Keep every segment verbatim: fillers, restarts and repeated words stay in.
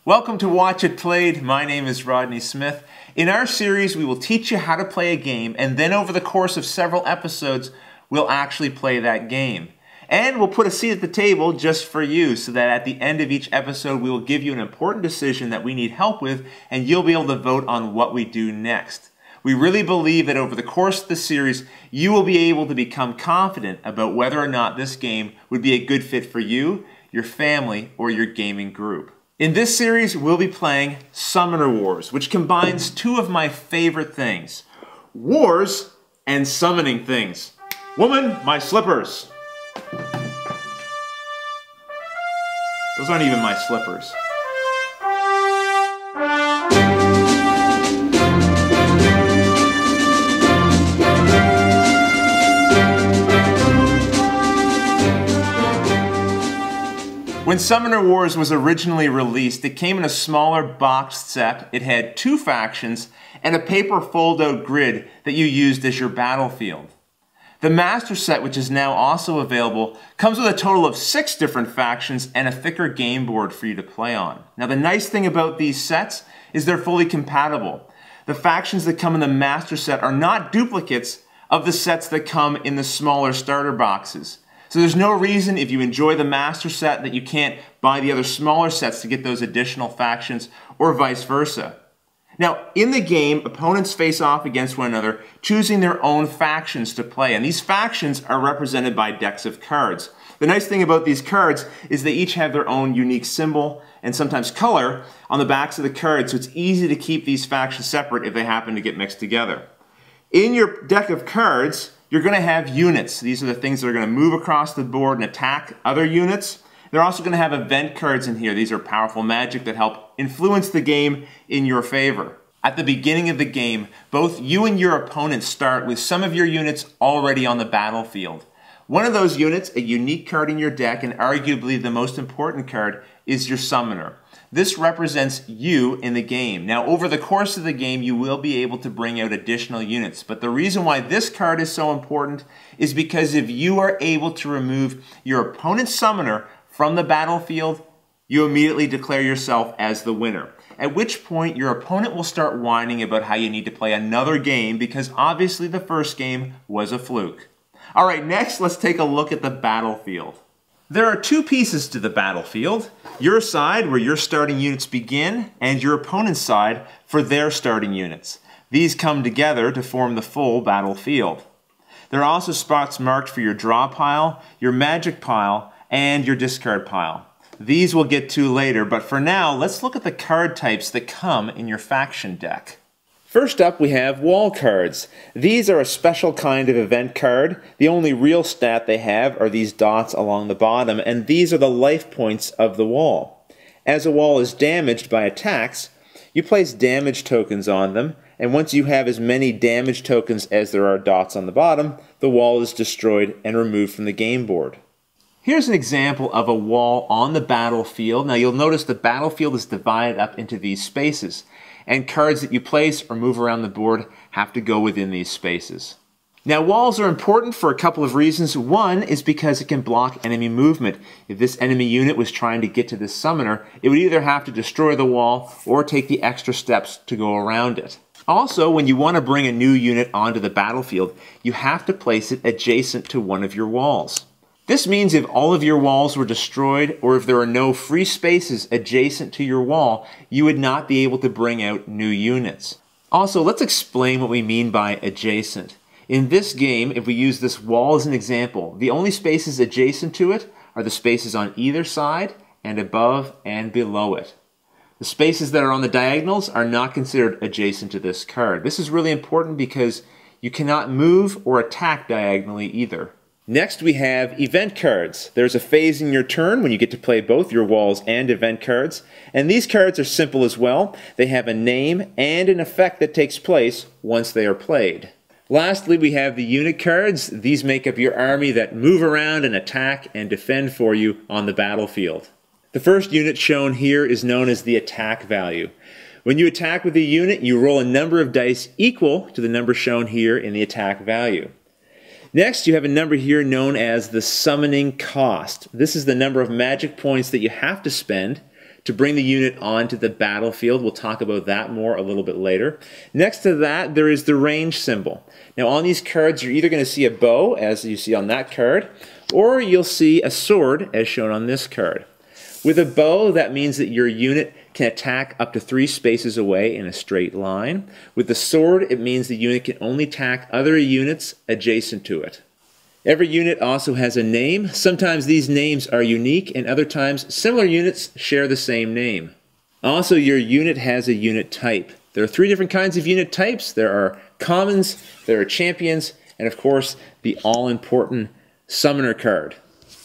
Welcome to Watch It Played. My name is Rodney Smith. In our series, we will teach you how to play a game, and then over the course of several episodes, we'll actually play that game. And we'll put a seat at the table just for you, so that at the end of each episode, we will give you an important decision that we need help with, and you'll be able to vote on what we do next. We really believe that over the course of the series, you will be able to become confident about whether or not this game would be a good fit for you, your family, or your gaming group. In this series, we'll be playing Summoner Wars, which combines two of my favorite things: wars and summoning things. Woman, my slippers. Those aren't even my slippers. When Summoner Wars was originally released, it came in a smaller boxed set. It had two factions and a paper fold-out grid that you used as your battlefield. The Master Set, which is now also available, comes with a total of six different factions and a thicker game board for you to play on. Now, the nice thing about these sets is they're fully compatible. The factions that come in the Master Set are not duplicates of the sets that come in the smaller starter boxes. So there's no reason, if you enjoy the Master Set, that you can't buy the other smaller sets to get those additional factions, or vice versa. Now, in the game, opponents face off against one another, choosing their own factions to play, and these factions are represented by decks of cards. The nice thing about these cards is they each have their own unique symbol, and sometimes color, on the backs of the cards, so it's easy to keep these factions separate if they happen to get mixed together. In your deck of cards, you're going to have units. These are the things that are going to move across the board and attack other units. They're also going to have event cards in here. These are powerful magic that help influence the game in your favor. At the beginning of the game, both you and your opponent start with some of your units already on the battlefield. One of those units, a unique card in your deck, and arguably the most important card, is your Summoner. This represents you in the game. Now, over the course of the game, you will be able to bring out additional units. But the reason why this card is so important is because if you are able to remove your opponent's Summoner from the battlefield, you immediately declare yourself as the winner. At which point, your opponent will start whining about how you need to play another game because obviously the first game was a fluke. All right, next, let's take a look at the battlefield. There are two pieces to the battlefield: your side, where your starting units begin, and your opponent's side for their starting units. These come together to form the full battlefield. There are also spots marked for your draw pile, your magic pile, and your discard pile. These we'll get to later, but for now, let's look at the card types that come in your faction deck. First up, we have wall cards. These are a special kind of event card. The only real stat they have are these dots along the bottom, and these are the life points of the wall. As a wall is damaged by attacks, you place damage tokens on them, and once you have as many damage tokens as there are dots on the bottom, the wall is destroyed and removed from the game board. Here's an example of a wall on the battlefield. Now you'll notice the battlefield is divided up into these spaces, and cards that you place or move around the board have to go within these spaces. Now, walls are important for a couple of reasons. One is because it can block enemy movement. If this enemy unit was trying to get to this summoner, it would either have to destroy the wall or take the extra steps to go around it. Also, when you want to bring a new unit onto the battlefield, you have to place it adjacent to one of your walls. This means if all of your walls were destroyed, or if there are no free spaces adjacent to your wall, you would not be able to bring out new units. Also, let's explain what we mean by adjacent. In this game, if we use this wall as an example, the only spaces adjacent to it are the spaces on either side and above and below it. The spaces that are on the diagonals are not considered adjacent to this card. This is really important because you cannot move or attack diagonally either. Next, we have event cards. There's a phase in your turn when you get to play both your walls and event cards, and these cards are simple as well. They have a name and an effect that takes place once they are played. Lastly, we have the unit cards. These make up your army that move around and attack and defend for you on the battlefield. The first unit shown here is known as the attack value. When you attack with a unit, you roll a number of dice equal to the number shown here in the attack value. Next, you have a number here known as the summoning cost. This is the number of magic points that you have to spend to bring the unit onto the battlefield. We'll talk about that more a little bit later. Next to that, there is the range symbol. Now on these cards, you're either going to see a bow, as you see on that card, or you'll see a sword, as shown on this card. With a bow, that means that your unit can attack up to three spaces away in a straight line. With the sword, it means the unit can only attack other units adjacent to it. Every unit also has a name. Sometimes these names are unique, and other times similar units share the same name. Also, your unit has a unit type. There are three different kinds of unit types. There are commons, there are champions, and of course, the all-important summoner card.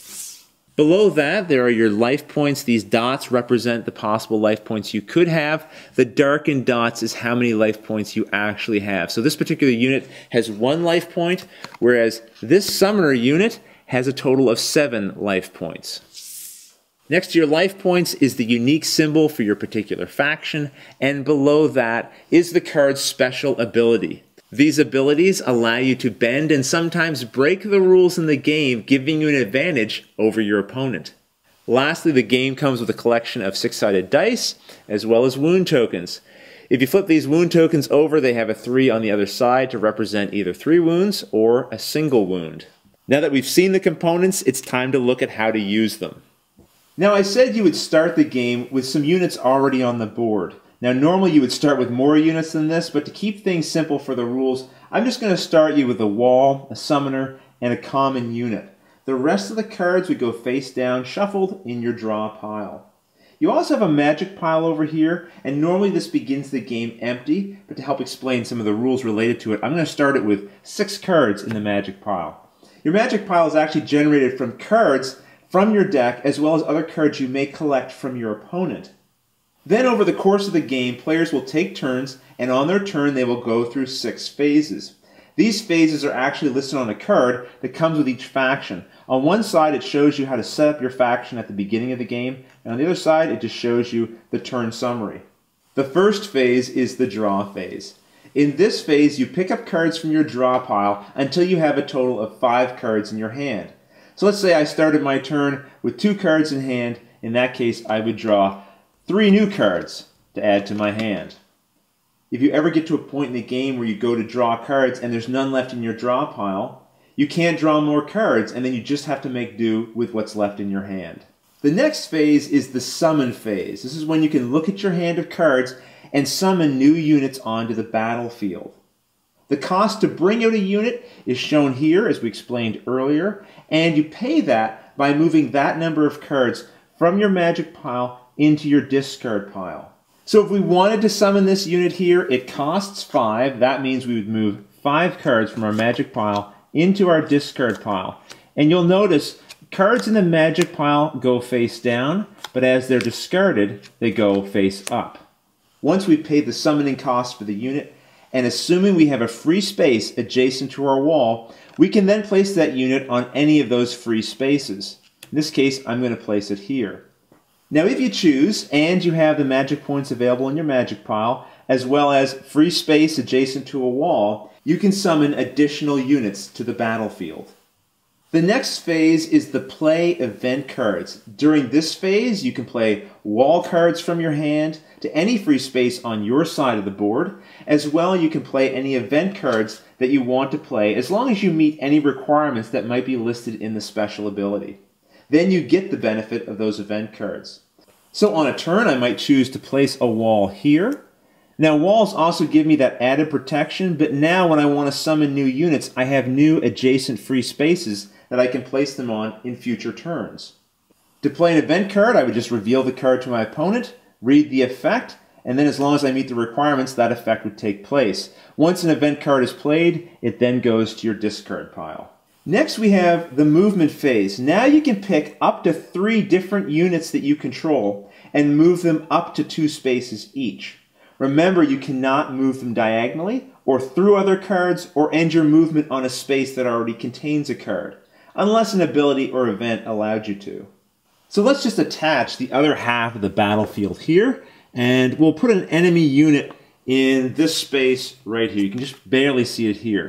Below that, there are your life points. These dots represent the possible life points you could have. The darkened dots is how many life points you actually have. So this particular unit has one life point, whereas this summoner unit has a total of seven life points. Next to your life points is the unique symbol for your particular faction, and below that is the card's special ability. These abilities allow you to bend and sometimes break the rules in the game, giving you an advantage over your opponent. Lastly, the game comes with a collection of six-sided dice, as well as wound tokens. If you flip these wound tokens over, they have a three on the other side to represent either three wounds or a single wound. Now that we've seen the components, it's time to look at how to use them. Now I said you would start the game with some units already on the board. Now normally you would start with more units than this, but to keep things simple for the rules, I'm just going to start you with a wall, a summoner, and a common unit. The rest of the cards would go face down, shuffled in your draw pile. You also have a magic pile over here, and normally this begins the game empty, but to help explain some of the rules related to it, I'm going to start it with six cards in the magic pile. Your magic pile is actually generated from cards from your deck, as well as other cards you may collect from your opponent. Then over the course of the game, players will take turns, and on their turn they will go through six phases. These phases are actually listed on a card that comes with each faction. On one side it shows you how to set up your faction at the beginning of the game, and on the other side it just shows you the turn summary. The first phase is the draw phase. In this phase you pick up cards from your draw pile until you have a total of five cards in your hand. So let's say I started my turn with two cards in hand. In that case I would draw three new cards to add to my hand. If you ever get to a point in the game where you go to draw cards and there's none left in your draw pile, you can't draw more cards, and then you just have to make do with what's left in your hand. The next phase is the summon phase. This is when you can look at your hand of cards and summon new units onto the battlefield. The cost to bring out a unit is shown here, as we explained earlier, and you pay that by moving that number of cards from your magic pile into your discard pile. So if we wanted to summon this unit here, it costs five. That means we would move five cards from our magic pile into our discard pile. And you'll notice cards in the magic pile go face down, but as they're discarded, they go face up. Once we've paid the summoning cost for the unit, and assuming we have a free space adjacent to our wall, we can then place that unit on any of those free spaces. In this case, I'm going to place it here. Now if you choose, and you have the magic points available in your magic pile, as well as free space adjacent to a wall, you can summon additional units to the battlefield. The next phase is the play event cards. During this phase, you can play wall cards from your hand to any free space on your side of the board. As well, you can play any event cards that you want to play, as long as you meet any requirements that might be listed in the special ability. Then you get the benefit of those event cards. So on a turn, I might choose to place a wall here. Now walls also give me that added protection, but now when I want to summon new units, I have new adjacent free spaces that I can place them on in future turns. To play an event card, I would just reveal the card to my opponent, read the effect, and then as long as I meet the requirements, that effect would take place. Once an event card is played, it then goes to your discard pile. Next we have the movement phase. Now you can pick up to three different units that you control and move them up to two spaces each. Remember, you cannot move them diagonally or through other cards or end your movement on a space that already contains a card, unless an ability or event allowed you to. So let's just attach the other half of the battlefield here, and we'll put an enemy unit in this space right here. You can just barely see it here.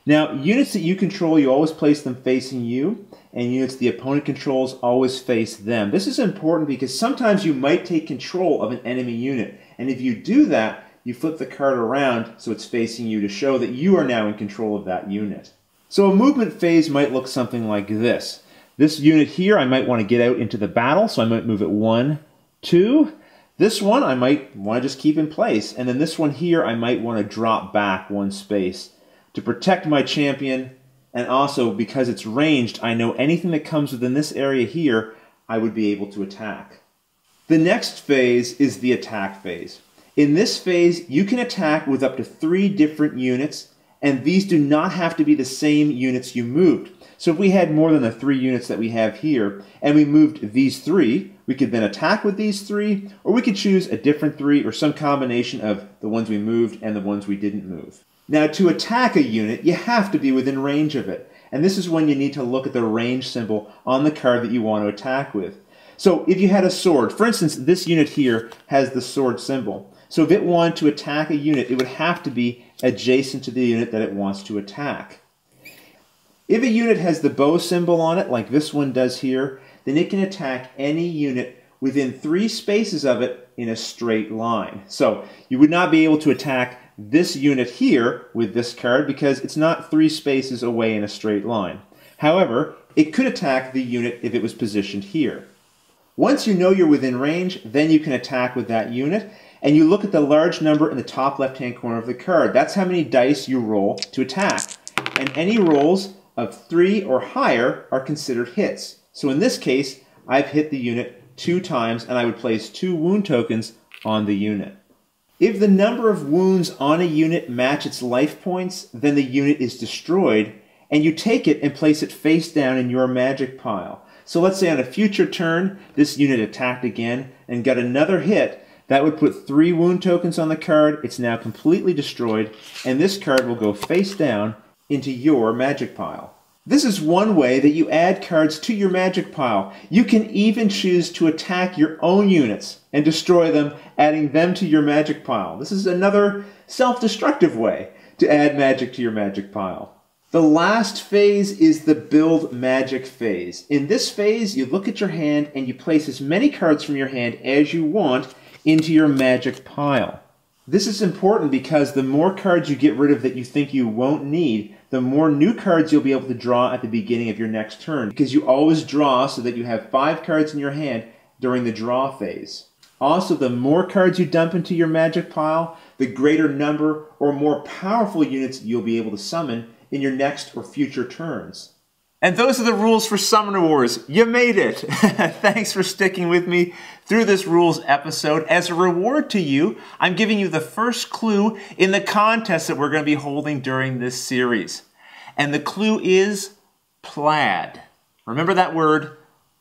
Now, units that you control, you always place them facing you, and units the opponent controls always face them. This is important because sometimes you might take control of an enemy unit, and if you do that, you flip the card around so it's facing you to show that you are now in control of that unit. So a movement phase might look something like this. This unit here, I might want to get out into the battle, so I might move it one, two. This one, I might want to just keep in place, and then this one here, I might want to drop back one space to protect my champion, and also because it's ranged, I know anything that comes within this area here, I would be able to attack. The next phase is the attack phase. In this phase, you can attack with up to three different units, and these do not have to be the same units you moved. So if we had more than the three units that we have here, and we moved these three, we could then attack with these three, or we could choose a different three, or some combination of the ones we moved and the ones we didn't move. Now, to attack a unit, you have to be within range of it, and this is when you need to look at the range symbol on the card that you want to attack with. So if you had a sword, for instance, this unit here has the sword symbol. So if it wanted to attack a unit, it would have to be adjacent to the unit that it wants to attack. If a unit has the bow symbol on it, like this one does here, then it can attack any unit within three spaces of it in a straight line. So you would not be able to attack this unit here with this card because it's not three spaces away in a straight line. However, it could attack the unit if it was positioned here. Once you know you're within range, then you can attack with that unit, and you look at the large number in the top left-hand corner of the card. That's how many dice you roll to attack. And any rolls of three or higher are considered hits. So in this case, I've hit the unit two times, and I would place two wound tokens on the unit. If the number of wounds on a unit match its life points, then the unit is destroyed, and you take it and place it face down in your magic pile. So let's say on a future turn, this unit attacked again and got another hit. That would put three wound tokens on the card. It's now completely destroyed, and this card will go face down into your magic pile. This is one way that you add cards to your magic pile. You can even choose to attack your own units and destroy them, adding them to your magic pile. This is another self-destructive way to add magic to your magic pile. The last phase is the build magic phase. In this phase, you look at your hand and you place as many cards from your hand as you want into your magic pile. This is important because the more cards you get rid of that you think you won't need, the more new cards you'll be able to draw at the beginning of your next turn, because you always draw so that you have five cards in your hand during the draw phase. Also, the more cards you dump into your magic pile, the greater number or more powerful units you'll be able to summon in your next or future turns. And those are the rules for Summoner Wars. You made it! Thanks for sticking with me through this rules episode. As a reward to you, I'm giving you the first clue in the contest that we're going to be holding during this series. And the clue is plaid. Remember that word?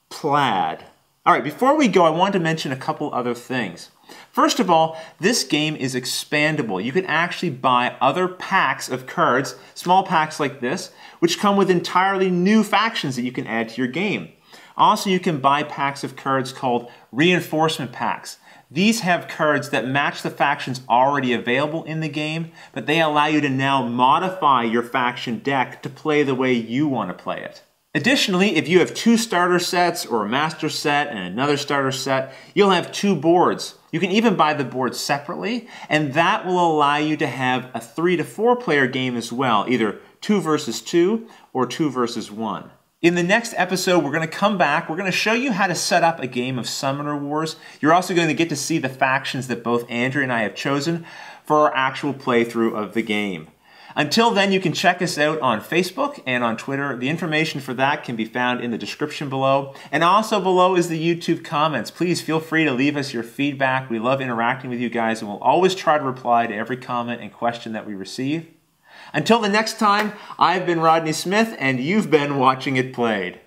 Plaid. All right, before we go, I wanted to mention a couple other things. First of all, this game is expandable. You can actually buy other packs of cards, small packs like this, which come with entirely new factions that you can add to your game. Also, you can buy packs of cards called reinforcement packs. These have cards that match the factions already available in the game, but they allow you to now modify your faction deck to play the way you want to play it. Additionally, if you have two starter sets or a master set and another starter set, you'll have two boards. You can even buy the boards separately, and that will allow you to have a three to four player game as well, either two versus two or two versus one. In the next episode, we're going to come back. We're going to show you how to set up a game of Summoner Wars. You're also going to get to see the factions that both Andrea and I have chosen for our actual playthrough of the game. Until then, you can check us out on Facebook and on Twitter. The information for that can be found in the description below. And also below is the YouTube comments. Please feel free to leave us your feedback. We love interacting with you guys, and we'll always try to reply to every comment and question that we receive. Until the next time, I've been Rodney Smith, and you've been Watching It Played.